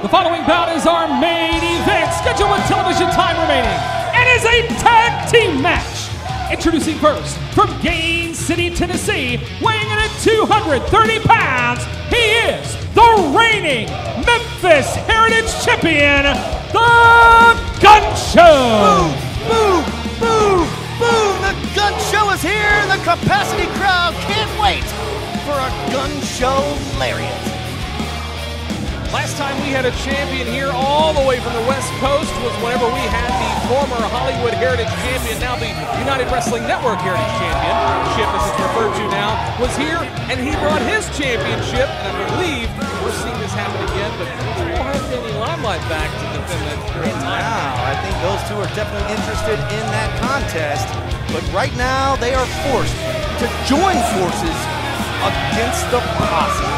The following bout is our main event, scheduled with television time remaining, and is a tag team match. Introducing first, from Gaines City, Tennessee, weighing in at 230 pounds, he is the reigning Memphis Heritage Champion, The Gun Show. Boom, boom, boom, boom! The Gun Show is here. The capacity crowd can't wait for a Gun Show lariat. Last time we had a champion here all the way from the West Coast was whenever we had the former Hollywood Heritage Champion, now the United Wrestling Network Heritage Championship, as it's referred to now, was here, and he brought his championship, and I believe we're seeing this happen again, but we'll have Danny Limelight back to defend that period of time. Wow, I think those two are definitely interested in that contest, but right now they are forced to join forces against the Posse.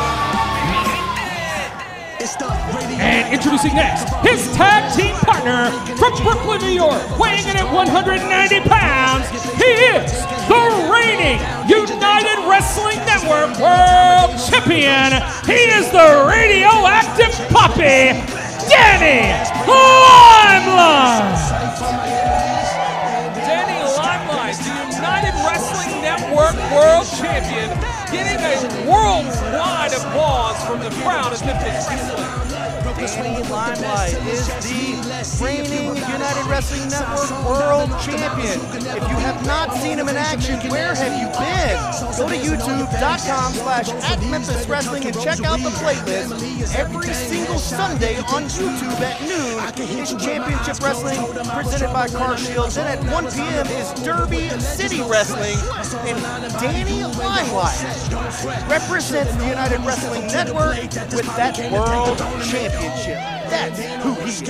And introducing next, his tag team partner from Brooklyn, New York, weighing in at 190 pounds, he is the reigning United Wrestling Network World Champion. He is the radioactive Poppy, Danny Limelight. Danny Limelight, the United Wrestling Network World Champion, getting a worldwide applause from the crowd as Memphis Wrestling. Danny Limelight is the reigning United Wrestling Network World Champion. If you have not seen him in action, where have you been? Go to youtube.com/@MemphisWrestling and check out the playlist. Every single Sunday on YouTube at noon is Championship Wrestling presented by Car Shield. Then at 1 p.m. is Derby City Wrestling. And Danny Limelight represents the United Wrestling Network with that World Championship. That's who he is.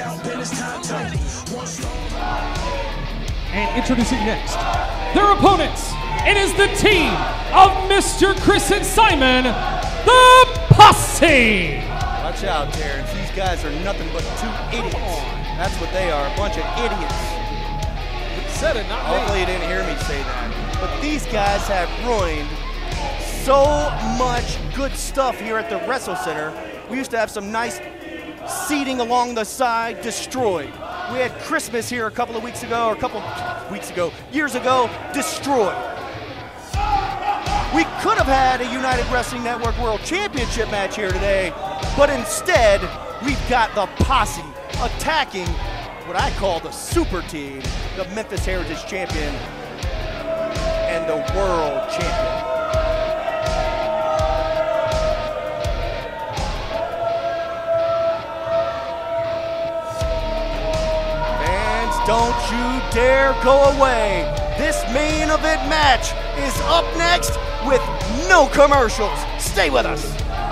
And introducing next, their opponents. It is the team of Mr. Chris and Simon, the Posse. Watch out, Terrence. These guys are nothing but two idiots. That's what they are, a bunch of idiots. Said it, not me. Hopefully you didn't hear me say that. But these guys have ruined so much good stuff here at the Wrestle Center. We used to have some nice seating along the side, destroyed. We had Christmas here a couple of weeks ago, years ago, destroyed. We could have had a United Wrestling Network World Championship match here today, but instead, we've got the Posse attacking what I call the super team, the Memphis Heritage Champion and the World Champion. Don't you dare go away. This main event match is up next with no commercials. Stay with us.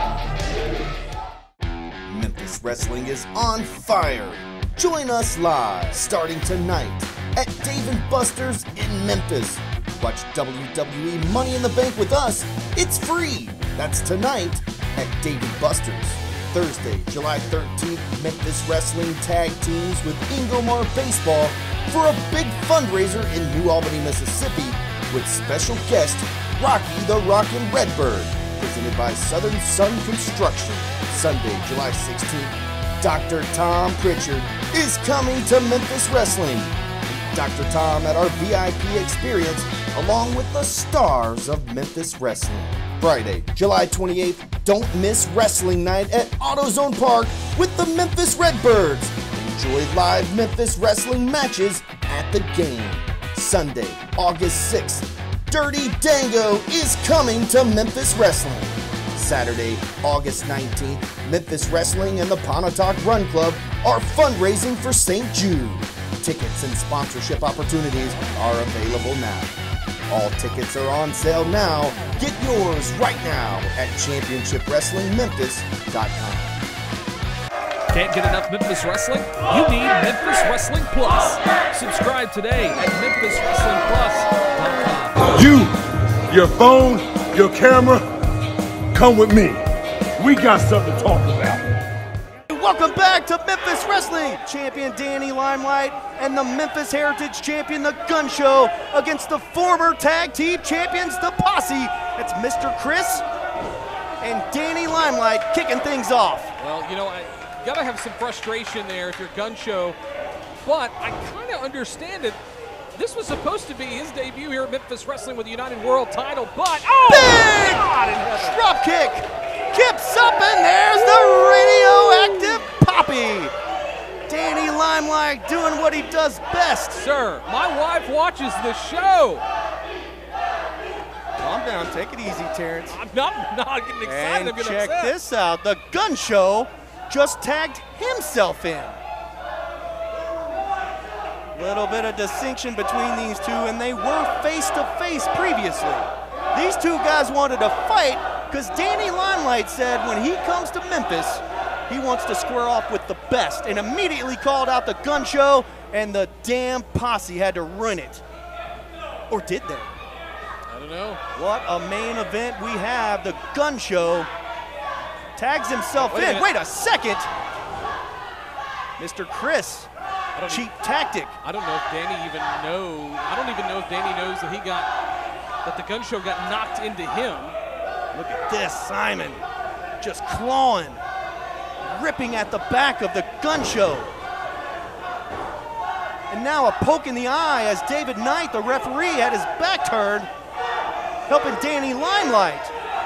Memphis Wrestling is on fire. Join us live starting tonight at Dave & Buster's in Memphis. Watch WWE Money in the Bank with us. It's free. That's tonight at Dave & Buster's. Thursday, July 13th, Memphis Wrestling tag teams with Ingomar Baseball for a big fundraiser in New Albany, Mississippi with special guest Rocky the Rockin' Redbird, presented by Southern Sun Construction. Sunday, July 16th, Dr. Tom Pritchard is coming to Memphis Wrestling. Dr. Tom at our VIP experience along with the stars of Memphis Wrestling. Friday, July 28th, don't miss Wrestling Night at AutoZone Park with the Memphis Redbirds. Enjoy live Memphis Wrestling matches at the game. Sunday, August 6th, Dirty Dango is coming to Memphis Wrestling. Saturday, August 19th, Memphis Wrestling and the Pontotoc Run Club are fundraising for St. Jude. Tickets and sponsorship opportunities are available now. All tickets are on sale now. Get yours right now at ChampionshipWrestlingMemphis.com. Can't get enough Memphis Wrestling? You need Memphis Wrestling Plus. Subscribe today at MemphisWrestlingPlus.com. You, your phone, your camera, come with me. We got something to talk about. Welcome back to Memphis Wrestling. Champion Danny Limelight and the Memphis Heritage Champion, the Gun Show, against the former tag team champions, the Posse. It's Mr. Chris and Danny Limelight kicking things off. Well, you know, got to have some frustration there if you're Gun Show. But I kind of understand it. This was supposed to be his debut here at Memphis Wrestling with the United World title, but Big God in heaven. drop kick. Kips up, and there's the radioactive Poppy. Danny Limelight doing what he does best. Sir, my wife watches the show. Calm down, take it easy, Terrence. I'm not getting excited. And I'm getting check upset. this out. The Gun Show just tagged himself in. Little bit of distinction between these two, and they were face-to-face previously. These two guys wanted to fight because Danny Limelight said when he comes to Memphis, he wants to square off with the best, and immediately called out the Gun Show, and the damn posse had to ruin it. Or did they? I don't know. What a main event we have. The Gun Show tags himself Wait a in. minute. Wait a second. Mr. Chris, I don't cheap tactic. I don't know if Danny even knows. I don't even know if Danny knows that the Gun Show got knocked into him. Look at this, Simon. Just clawing, ripping at the back of the Gun Show. And now a poke in the eye as David Knight, the referee, had his back turned, helping Danny Limelight.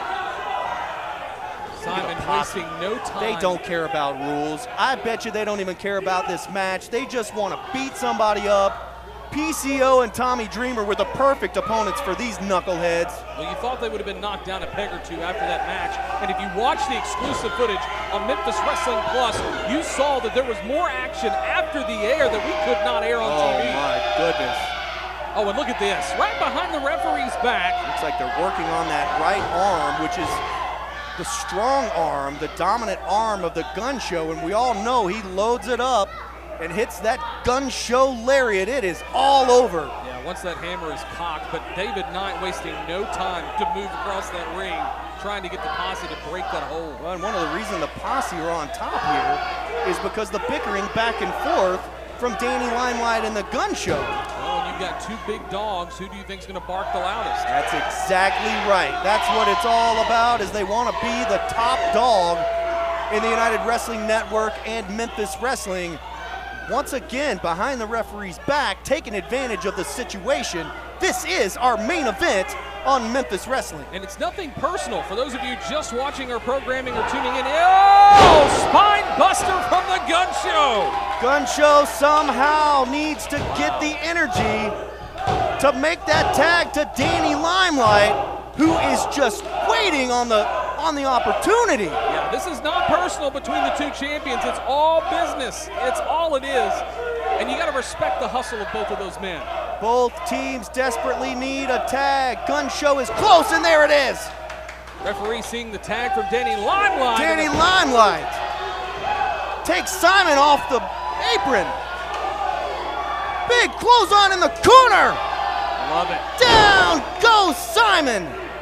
Simon wasting no time. They don't care about rules. I bet you they don't even care about this match. They just want to beat somebody up. PCO and Tommy Dreamer were the perfect opponents for these knuckleheads. Well, you thought they would have been knocked down a peg or two after that match. And if you watch the exclusive footage on Memphis Wrestling Plus, you saw that there was more action after the air that we could not air on Oh TV. my goodness. Oh, and look at this. Right behind the referee's back. Looks like they're working on that right arm, which is the strong arm, the dominant arm of the Gun Show, and we all know he loads it up and hits that Gun Show lariat. It is all over. Yeah, once that hammer is cocked, but David Knight wasting no time to move across that ring, trying to get the posse to break that hold. Well, and one of the reasons the posse are on top here is because the bickering back and forth from Danny Limelight and the Gun Show. Well, when you've got two big dogs, who do you think's going to bark the loudest? That's exactly right. That's what it's all about, is they want to be the top dog in the United Wrestling Network and Memphis Wrestling. Once again, behind the referee's back, taking advantage of the situation. This is our main event on Memphis Wrestling. And it's nothing personal. For those of you just watching our programming or tuning in, oh, spine buster from the Gun Show. Gun Show somehow needs to get the energy to make that tag to Danny Limelight, who is just waiting on the opportunity. Yeah, this is not personal between the two champions. It's all business. It's all it is. And you got to respect the hustle of both of those men. Both teams desperately need a tag. Gun Show is close, and there it is. Referee seeing the tag from Danny Limelight. Danny Limelight takes Simon off the apron. Big clothesline in the corner. Love it. Down goes Simon.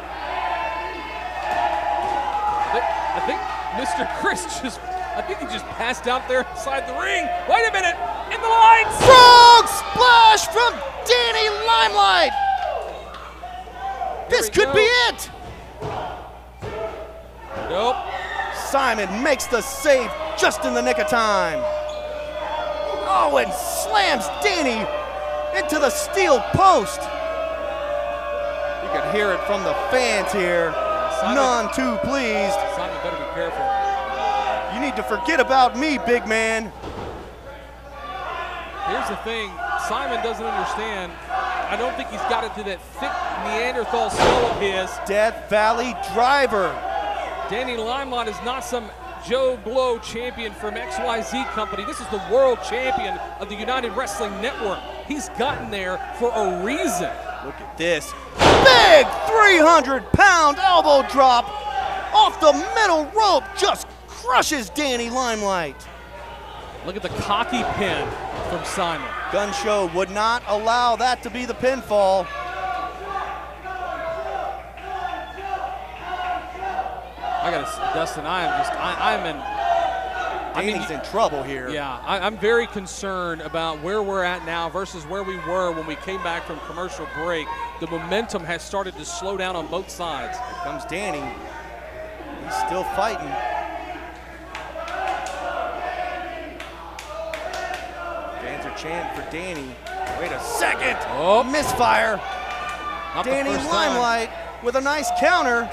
I think Mr. Chris he just passed out there inside the ring. Wait a minute, in the lights! Frog splash from Danny Limelight. This could be it. Nope. Simon makes the save just in the nick of time. Oh, and slams Danny into the steel post. You can hear it from the fans here. Simon, None too pleased. Simon better be careful. You need to forget about me, big man. Here's the thing, Simon doesn't understand. I don't think he's got it to that thick Neanderthal skull of his. Death Valley Driver. Danny Limelight is not some Joe Blow champion from XYZ Company. This is the world champion of the United Wrestling Network. He's gotten there for a reason. Look at this. Big 300-pound elbow drop off the middle rope. Just crushes Danny Limelight. Look at the cocky pin from Simon. Gun Show would not allow that to be the pinfall. I gotta, Dustin, Danny's in trouble here. Yeah, I'm very concerned about where we're at now versus where we were when we came back from commercial break. The momentum has started to slow down on both sides. Here comes Danny. He's still fighting. chant for Danny. Wait a second. Oh. Misfire. Not the Danny first time. Limelight with a nice counter.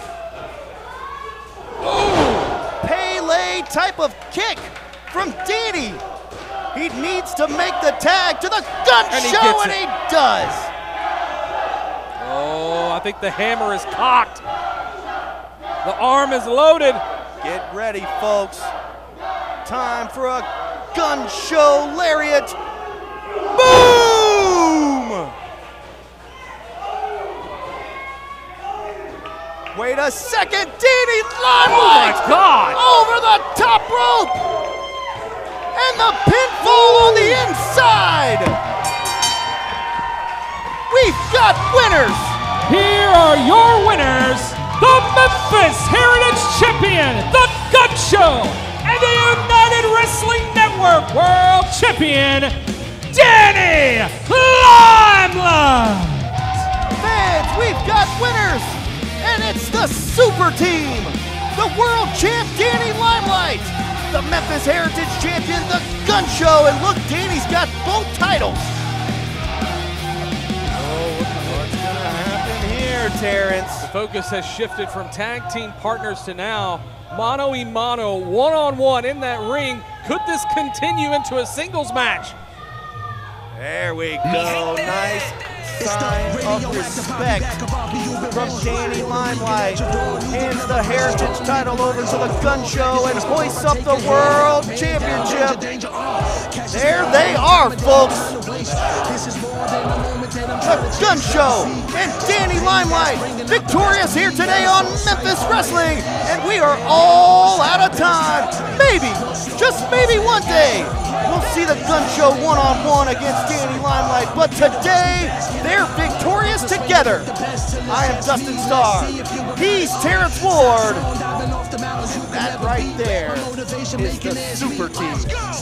Ooh. Pele type of kick from Danny. He needs to make the tag to the gun show, and he does. Oh, I think the hammer is cocked. The arm is loaded. Get ready, folks. Time for a gun show lariat. Boom! Wait a second, Danny Limelight! Oh my God! Over the top rope! And the pinfall on the inside! We've got winners! Here are your winners, the Memphis Heritage Champion, the Gun Show, and the United Wrestling Network World Champion, Danny Limelight! Fans, we've got winners! And it's the Super Team! The World Champ, Danny Limelight! The Memphis Heritage Champion, the Gun Show! And look, Danny's got both titles! What's gonna happen here, Terrence? The focus has shifted from tag team partners to now mano-a-mano, one-on-one in that ring. Could this continue into a singles match? There we go. Nice sign of respect from Danny Limelight. Hands the Heritage title over to the Gun Show and hoists up the World Championship. There they are, folks. The Gun Show and Danny Limelight victorious here today on Memphis Wrestling. And we are all out of time. Maybe, just maybe one day, we'll see the Gun Show one-on-one against Danny Limelight, but today, they're victorious together. I am Dustin Starr. He's Terrence Ward. That right there is the Super Team.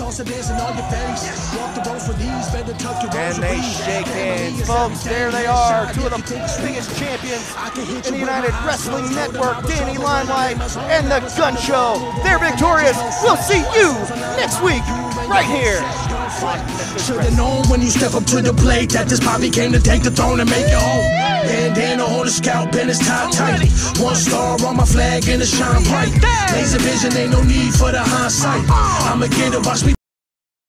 And they shake hands. Folks, there they are. Two of the biggest champions in the United Wrestling Network, Danny Limelight and the Gun Show. They're victorious. We'll see you next week right here. Should've known when you step up to the plate that this Bobby came to take the throne and make it home. Bandana on the scalp and it's tied tight. One star on my flag and it shine bright. Laser vision, ain't no need for the hindsight. I'ma get it, watch me.